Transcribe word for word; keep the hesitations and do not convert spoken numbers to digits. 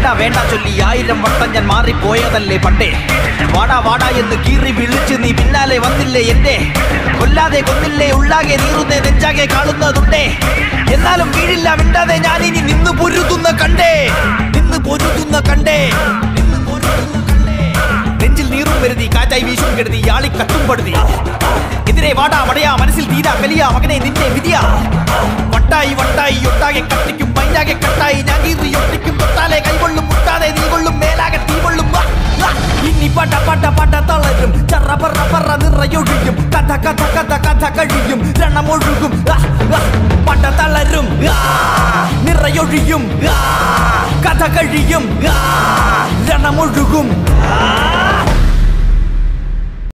വേണ്ട വേണ്ട ചൊല്ലി ആയിരം വട്ടം ഞാൻ മാറിപ്പോയതല്ലേ പണ്ടേ. വാടാ വാടാ എന്ന് കീറി വിളിച്ച് നീ പിന്നാലെ വന്നില്ലേ എന്റെ. കൊല്ലാതെ കൊന്നില്ലേ ഉള്ളാകെ നീറുന്നേ നെഞ്ചാകെ കാണുന്നതുണ്ടേ. എന്നാലും വീഴില്ല മിണ്ടാതെ ഞാനിനി നിന്ന് പൊരുതുന്ന കണ്ടേ, നിന്ന് പൊരുതുന്ന കണ്ടേ, നിന്ന് പൊരുതുന്ന കണ്ടേ. നെഞ്ചിൽ നീറും വരുതി കാറ്റായി വീശും കെടുതി ആളി കട്ടും പടുതി. എതിരെ വാടാ വടയാ മനസ്സിൽ തീരാ കലിയാ മകനെ നിന്റെ വിധിയാ. വട്ടായി വട്ടായി ഒട്ടാകെ കത്തിക്കും മൈനാകെ കട്ടായി ഞാൻ കീറി ഒട്ടിക്കും. തൊട്ടാലെ കൈകൊള്ളും മുട്ടാതെ നീ കൊള്ളും മേലാകെ തീ കൊള്ളും. ഇനി പട പട പട തളരും ചറ പറ പറ നിറയൊഴിയും. കഥ കഥ കഥ കഥ കഴിയും രണമൊഴുകും. പട തളരും നിറയൊഴിയും കഥ കഴിയും രണമൊഴുകും.